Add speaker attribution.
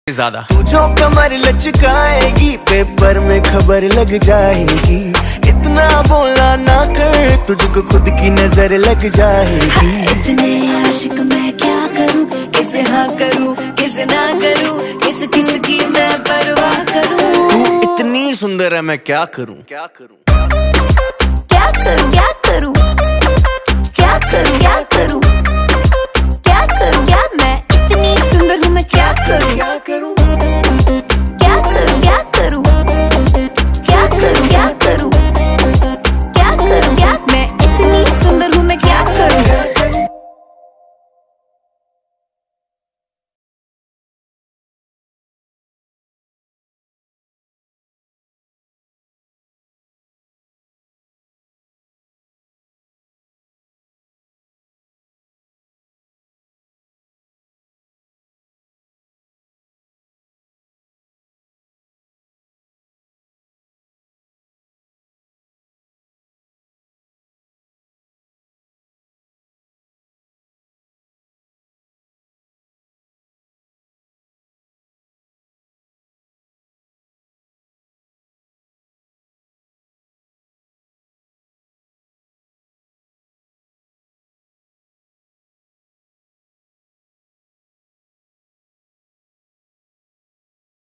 Speaker 1: ज्यादा
Speaker 2: तू जो कमर लचकाएगी पेपर में खबर लग जाएगी। इतना बोला ना कर तुझको खुद की नजर लग जाएगी।
Speaker 3: इतने आशिक मैं क्या करूं, किसे हाँ करूं किसे ना करूं, किस किस की मैं परवाह करूं।
Speaker 1: तू इतनी सुंदर है मैं क्या करूं क्या करूं
Speaker 3: क्या करूं क्या करूं क्या करूं क्या करूं क्या करूं क्या मैं इतनी सुंदर हूँ मैं क्या करूं।